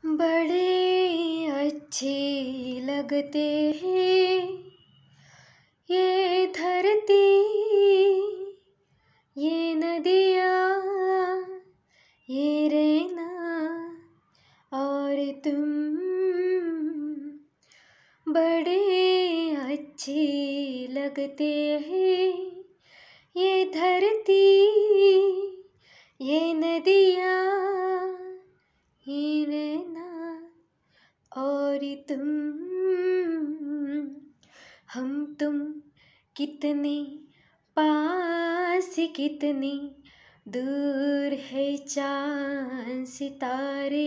बड़े अच्छे लगते हैं ये धरती, ये नदियाँ, ये रहना और तुम। बड़े अच्छे लगते हैं ये धरती, ये नदियाँ, ये रहना और तुम। हम तुम कितने पास, कितने दूर है चाँद सितारे।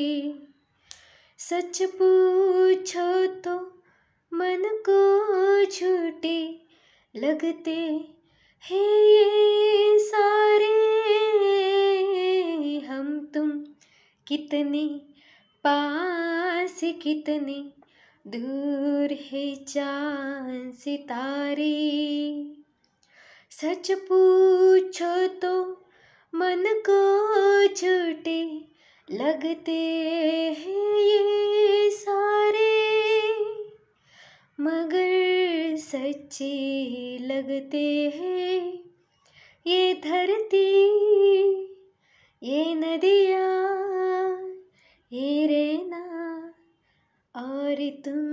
सच पूछो तो मन को झूठे लगते हैं ये सारे। हम तुम कितने पास, कितने दूर है चाँद सितारे। सच पूछो तो मन को झूठे लगते हैं ये सारे, मगर सच्चे लगते हैं ये धरती, ये नदियाँ, ये रहना और तुम।